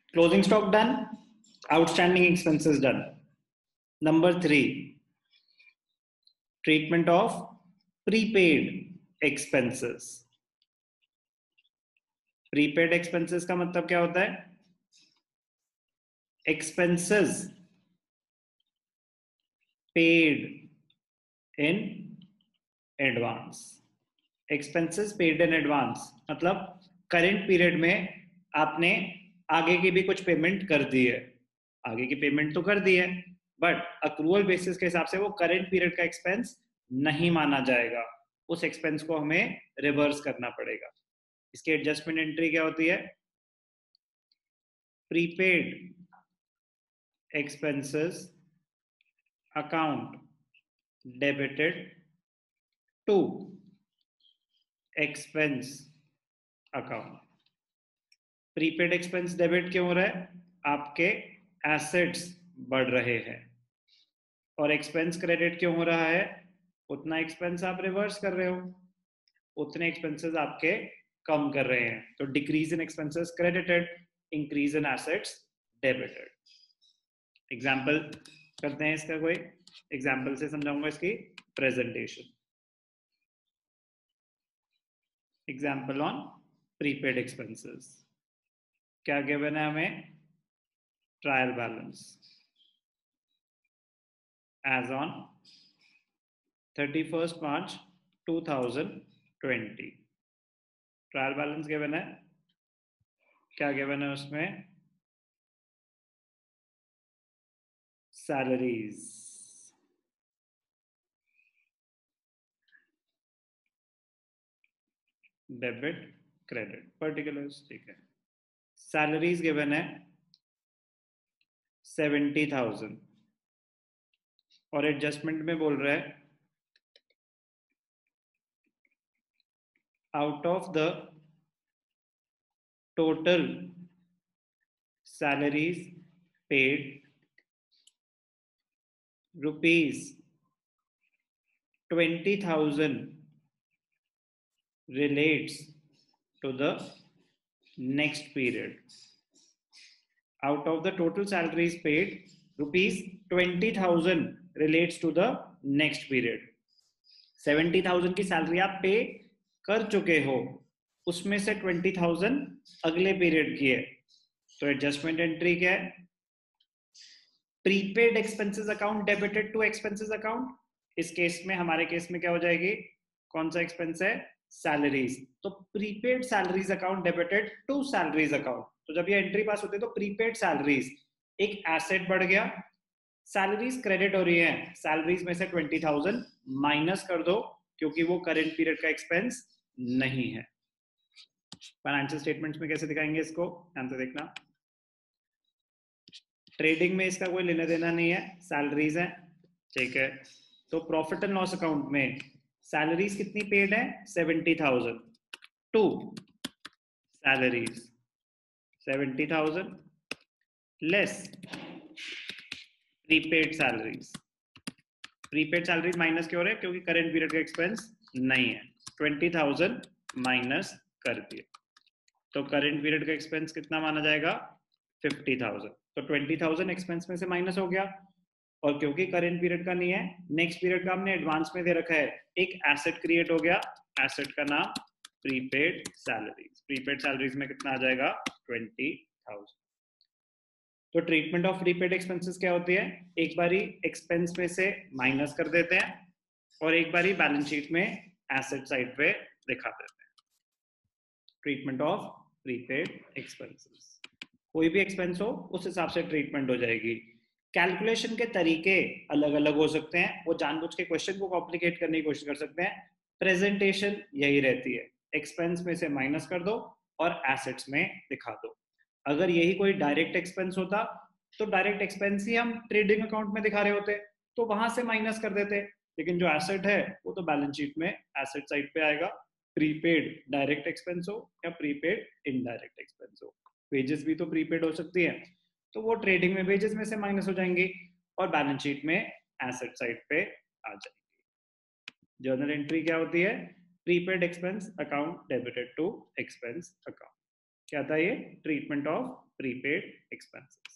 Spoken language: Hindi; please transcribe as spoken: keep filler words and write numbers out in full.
Closing stock done, outstanding expenses done. Number three, treatment of prepaid expenses. Prepaid expenses का मतलब क्या होता है? Expenses paid in advance. Expenses paid in advance मतलब करंट पीरियड में आपने आगे की भी कुछ पेमेंट कर दी है. आगे की पेमेंट तो कर दी है, बट अक्रूवल बेसिस के हिसाब से वो करंट पीरियड का एक्सपेंस नहीं माना जाएगा. उस एक्सपेंस को हमें रिवर्स करना पड़ेगा. इसकी एडजस्टमेंट एंट्री क्या होती है? Prepaid expenses account debited to expense account. Prepaid expense debit क्यों हो रहा है? आपके एसेट्स बढ़ रहे हैं. और एक्सपेंस क्रेडिट क्यों हो रहा है? उतना एक्सपेंस आप रिवर्स कर रहे हो, उतने एक्सपेंसेस आपके कम कर रहे हैं. तो decrease in expenses credited, increase in assets debited. Example करते हैं इसका. कोई एग्जाम्पल से समझाऊंगा इसकी presentation. Example on prepaid expenses. क्या गिवन है हमें? Trial balance as on thirty first March two thousand twenty. Trial balance given है. क्या गिवन है उसमें? सैलरीज. Debit credit particulars. ठीक है. सैलरीज गिवन है सेवेंटी थाउजेंड और एडजस्टमेंट में बोल रहा है out of the total salaries paid rupees twenty thousand relates to the next period. Out of the total salaries paid, rupees twenty thousand relates to the next period. seventy thousand की सैलरी आप पे कर चुके हो, उसमें से twenty thousand अगले पीरियड की है. तो एडजस्टमेंट एंट्री क्या है? Prepaid expenses account debited to expenses account. इस केस में, हमारे केस में क्या हो जाएगी? कौन सा एक्सपेंस है? सैलरीज. तो prepaid salaries account debited to salaries account. तो जब ये एंट्री पास होती है तो प्रीपेड सैलरीज एक एसेट बढ़ गया, सैलरीज क्रेडिट हो रही है, सैलरीज में से ट्वेंटी थाउजेंड माइनस कर दो क्योंकि वो करंट पीरियड का एक्सपेंस नहीं है. फाइनेंशियल स्टेटमेंट्स में कैसे दिखाएंगे इसको? ध्यान से देखना. ट्रेडिंग में इसका कोई लेना देना नहीं है, सैलरीज है. ठीक है. तो प्रॉफिट एंड लॉस अकाउंट में सैलरीज कितनी पेड है? Seventy thousand to salaries seventy thousand less prepaid salaries. Prepaid salaries minus क्यों हो रहे हैं? क्योंकि करंट पीरियड का एक्सपेंस नहीं है. ट्वेंटी थाउजेंड माइनस कर दिए तो करंट पीरियड का एक्सपेंस कितना माना जाएगा? Fifty thousand. तो ट्वेंटी थाउजेंड एक्सपेंस में से माइनस हो गया. और क्योंकि करंट पीरियड का नहीं है, नेक्स्ट पीरियड का हमने एडवांस में दे रखा है, एक एसेट क्रिएट हो गया. एसेट का नाम प्रीपेड सैलरीज. प्रीपेड सैलरीज में कितना आ जाएगा? Twenty thousand. तो ट्रीटमेंट ऑफ प्रीपेड एक्सपेंसेस क्या होती है? एक बारी एक्सपेंस में से माइनस कर देते हैं और एक बारी बैलेंस शीट में एसेट साइड पे दिखा देते हैं. Treatment of prepaid expenses. कोई भी एक्सपेंस हो उस हिसाब से ट्रीटमेंट हो जाएगी. कैलकुलेशन के तरीके अलग अलग हो सकते हैं, वो जानबूझ के क्वेश्चन को कॉम्प्लिकेट करने की कोशिश कर सकते हैं. प्रेजेंटेशन यही रहती है, एक्सपेंस में से माइनस कर दो और एसेट्स में दिखा दो. अगर यही कोई डायरेक्ट एक्सपेंस होता तो डायरेक्ट एक्सपेंस ही हम ट्रेडिंग अकाउंट में दिखा रहे होते, तो वहां से माइनस कर देते. लेकिन जो एसेट है वो तो बैलेंस शीट में एसेट साइड पे आएगा. प्रीपेड डायरेक्ट एक्सपेंस हो या प्रीपेड इनडायरेक्ट एक्सपेंस हो. वेजेस भी तो प्रीपेड हो सकती है, तो वो ट्रेडिंग में वेजेस में से माइनस हो जाएंगे और बैलेंस शीट में एसेट साइड पे आ जाएंगे. जर्नल एंट्री क्या होती है? Prepaid expense account debited to expense account. क्या था ये? Treatment of prepaid expenses.